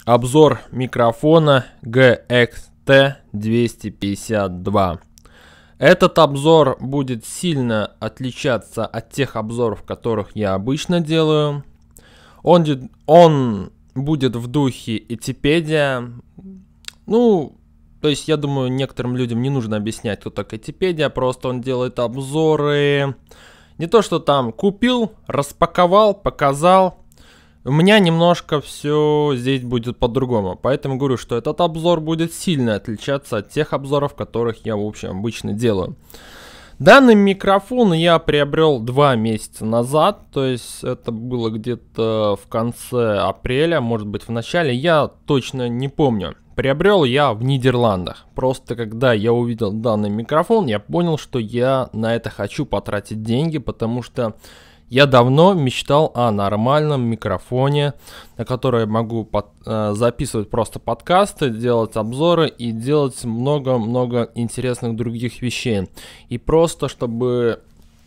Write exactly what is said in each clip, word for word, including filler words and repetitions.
Обзор микрофона джи экс ти двести пятьдесят два. Этот обзор будет сильно отличаться от тех обзоров, которых я обычно делаю. Он, он будет в духе Этипедия. Ну, то есть я думаю, некоторым людям не нужно объяснять, кто такая Этипедия. Просто он делает обзоры. Не то, что там купил, распаковал, показал. У меня немножко все здесь будет по-другому, поэтому говорю, что этот обзор будет сильно отличаться от тех обзоров, которых я, в общем, обычно делаю. Данный микрофон я приобрел два месяца назад, то есть это было где-то в конце апреля, может быть в начале, я точно не помню. Приобрел я в Нидерландах. Просто когда я увидел данный микрофон, я понял, что я на это хочу потратить деньги, потому что я давно мечтал о нормальном микрофоне, на который я могу под, э, записывать просто подкасты, делать обзоры и делать много-много интересных других вещей. И просто, чтобы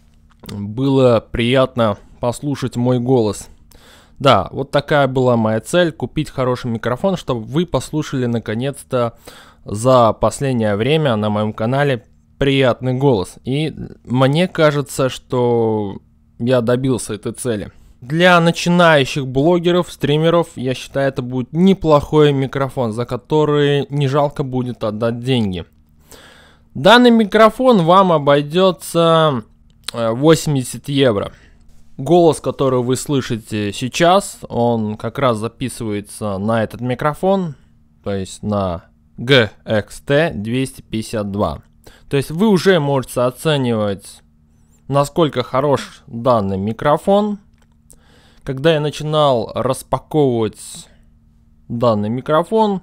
было приятно послушать мой голос. Да, вот такая была моя цель, купить хороший микрофон, чтобы вы послушали наконец-то за последнее время на моем канале приятный голос. И мне кажется, что я добился этой цели. Для начинающих блогеров, стримеров, я считаю, это будет неплохой микрофон, за который не жалко будет отдать деньги. Данный микрофон вам обойдется восемьдесят евро. Голос, который вы слышите сейчас, он как раз записывается на этот микрофон, то есть на джи экс ти двести пятьдесят два. То есть вы уже можете оценивать, насколько хорош данный микрофон. Когда я начинал распаковывать данный микрофон,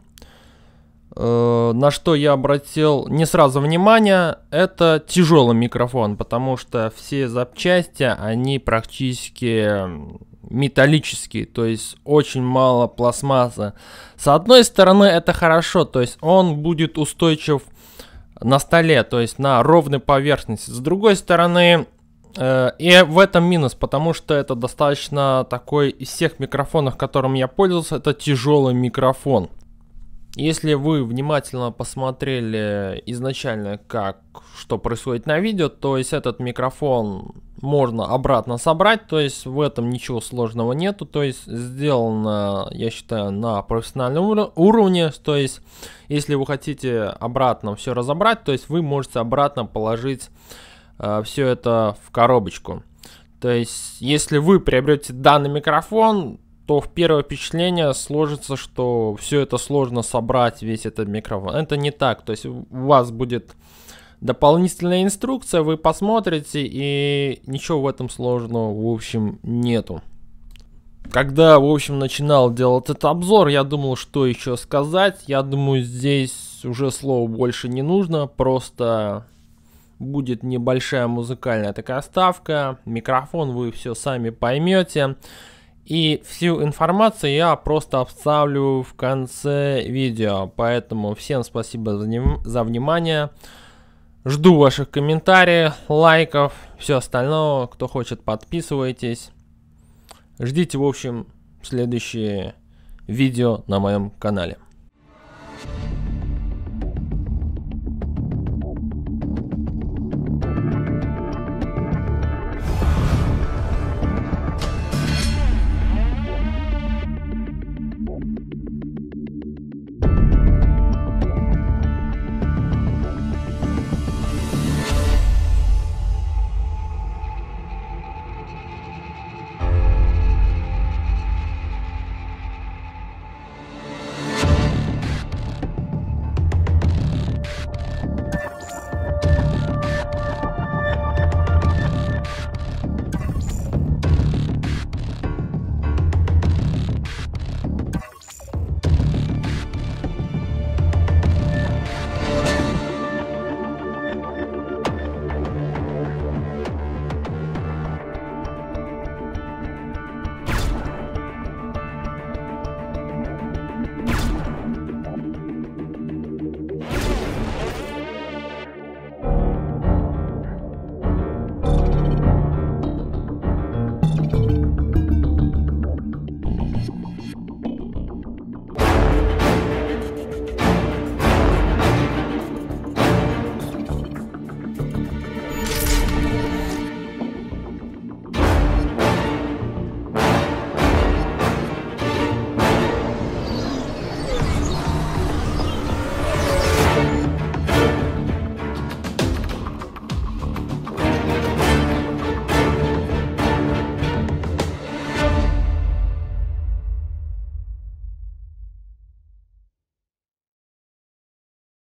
э, на что я обратил не сразу внимание, это тяжелый микрофон, потому что все запчасти, они практически металлические, то есть очень мало пластмассы. С одной стороны это хорошо, то есть он будет устойчив на столе, то есть на ровной поверхности. С другой стороны, э, и в этом минус, потому что это достаточно такой, из всех микрофонов, которым я пользовался, это тяжелый микрофон. Если вы внимательно посмотрели изначально, как что происходит на видео, то есть этот микрофон можно обратно собрать, то есть в этом ничего сложного нету, то есть сделано, я считаю, на профессиональном уровне, то есть если вы хотите обратно все разобрать, то есть вы можете обратно положить э, все это в коробочку. То есть если вы приобретете данный микрофон, то в первое впечатление сложится, что все это сложно собрать, весь этот микрофон. Это не так, то есть у вас будет дополнительная инструкция, вы посмотрите, и ничего в этом сложного, в общем, нету. Когда, в общем, начинал делать этот обзор, я думал, что еще сказать. Я думаю, здесь уже слова больше не нужно, просто будет небольшая музыкальная такая ставка. Микрофон вы все сами поймете. И всю информацию я просто вставлю в конце видео. Поэтому всем спасибо за, за внимание. Жду ваших комментариев, лайков, все остальное. Кто хочет, подписывайтесь. Ждите, в общем, следующие видео на моем канале.